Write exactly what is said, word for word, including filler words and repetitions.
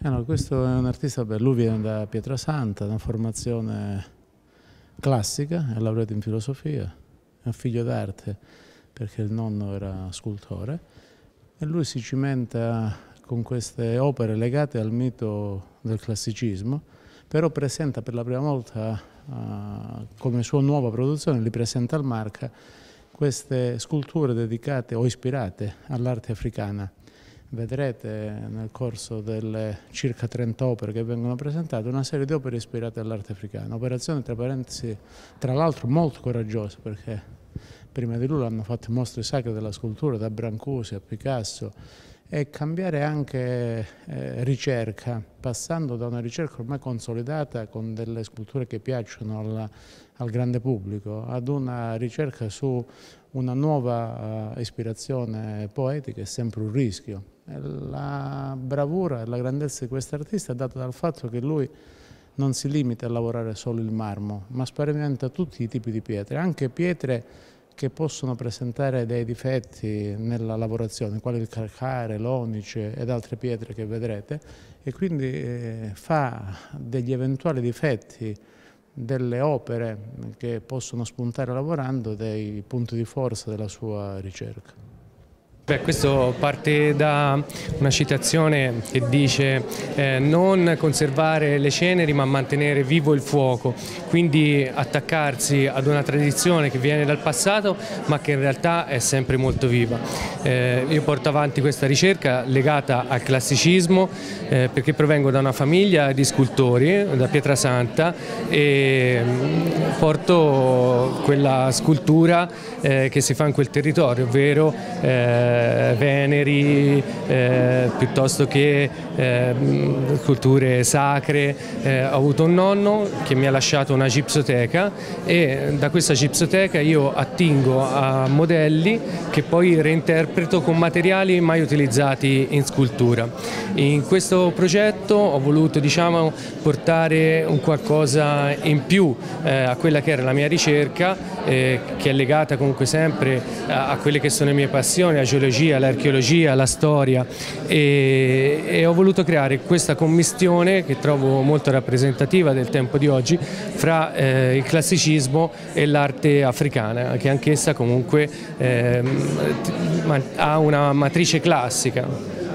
Allora, questo è un artista, beh, lui viene da Pietrasanta, una formazione classica, è laureato in filosofia, è un figlio d'arte perché il nonno era scultore e lui si cimenta con queste opere legate al mito del classicismo, però presenta per la prima volta uh, come sua nuova produzione, li presenta al Marca, queste sculture dedicate o ispirate all'arte africana. Vedrete nel corso delle circa trenta opere che vengono presentate una serie di opere ispirate all'arte africana. Operazione tra parentesi, tra l'altro molto coraggiosa, perché prima di lui l'hanno fatto mostre sacre della scultura, da Brancusi a Picasso, e cambiare anche eh, ricerca, passando da una ricerca ormai consolidata con delle sculture che piacciono al, al grande pubblico, ad una ricerca su una nuova uh, ispirazione poetica è sempre un rischio. La bravura e la grandezza di quest'artista è data dal fatto che lui non si limita a lavorare solo il marmo, ma sperimenta tutti i tipi di pietre, anche pietre che possono presentare dei difetti nella lavorazione, quali il calcare, l'onice ed altre pietre che vedrete, e quindi eh, fa degli eventuali difetti delle opere che possono spuntare lavorando dei punti di forza della sua ricerca. Beh, questo parte da una citazione che dice eh, non conservare le ceneri ma mantenere vivo il fuoco, quindi attaccarsi ad una tradizione che viene dal passato ma che in realtà è sempre molto viva. Eh, io porto avanti questa ricerca legata al classicismo eh, perché provengo da una famiglia di scultori, da Pietrasanta, e porto quella scultura eh, che si fa in quel territorio, ovvero eh, Veneri, eh, piuttosto che eh, sculture sacre. Eh, ho avuto un nonno che mi ha lasciato una gipsoteca e da questa gipsoteca io attingo a modelli che poi reinterpreto con materiali mai utilizzati in scultura. In questo progetto ho voluto, diciamo, portare un qualcosa in più eh, a quella che era la mia ricerca, eh, che è legata comunque sempre a, a quelle che sono le mie passioni, la geologia, l'archeologia, la storia, e, e ho voluto creare questa commistione che trovo molto rappresentativa del tempo di oggi fra eh, il classicismo e l'arte africana, che anch'essa comunque eh, ha una matrice classica.